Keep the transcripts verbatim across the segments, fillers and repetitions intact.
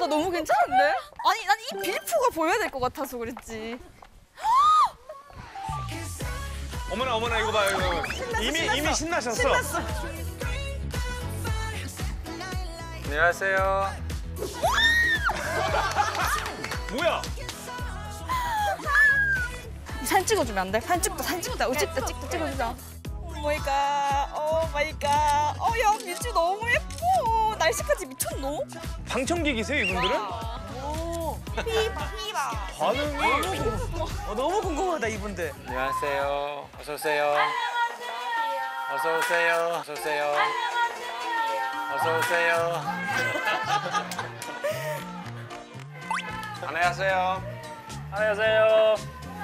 나 너무 괜찮은데? 아니 난 이 빌프가 보여야 될 것 같아서 그랬지. 어머나 어머나 이거 봐 이거. 신났어, 이미 신났어. 이미 신나셨어. 신났어. 안녕하세요. 뭐야? 사진 찍어주면 안 돼? 사진 찍다 사진 찍다 찍다 찍다 찍어주자. 오 마이 갓, 오 마이 갓. 어, 야 민주 너무 예뻐. 날씨까지 미쳤노? 방청객이세요 이분들은? 오, 피바 피바. 반응이. 어, 너무 궁금하다 이분들. 안녕하세요. 어서 오세요. 어서 오세요. 어서 오세요. 어서 오세요. 안녕하세요. 안녕하세요.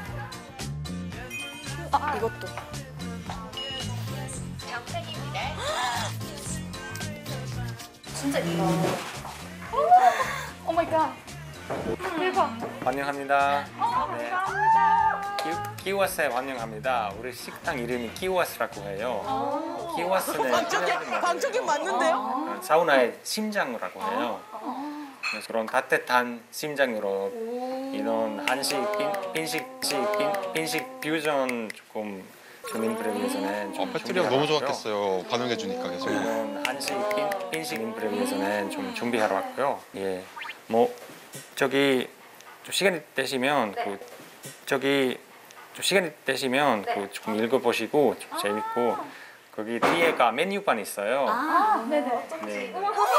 아 이것도. 진짜 이거. 오 마이 갓. 대박. 환영합니다. 네. 감사합니다. 키, 키워스에 환영합니다. 우리 식당 이름이 키워스라고 해요. 키워스는 방청객, 방청객 맞는데요? 사우나의 심장이라고 해요. 그래서 그런 따뜻한 심장으로 이런 한식, 빈, 빈식, 빈, 빈식 퓨전 조금 손님들을 위해서는 좀 어, 패트리가 너무 준비하고요. 좋았겠어요. 반응해 주니까 계속. 이런 한식, 빈, 빈식 손님들을 위해서는 좀 준비하러 왔고요. 예, 뭐 저기 좀 시간이 되시면 그 저기 좀 시간이 되시면 그 조금 읽어보시고 좀 재밌고 거기 뒤에가 메뉴판 있어요. 아 네네. 네.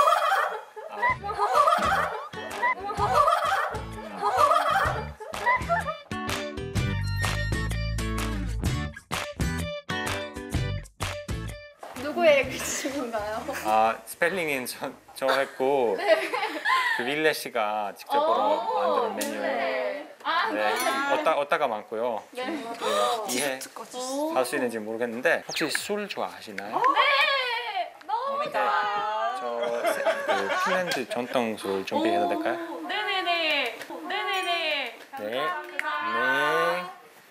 누구의 글씨인가요? 아 스펠링은 저, 저 했고 그 윌레 씨가 직접 만든 메뉴예요. 아 네, 어따 어따가 많고요. 좀, 네, 이해할 수 있는지 모르겠는데 혹시 술 좋아하시나요? 네. 너무 네. 저 세- 그 핀란드 전통 술 준비해도 될까요? 네네네. 네네네. 네.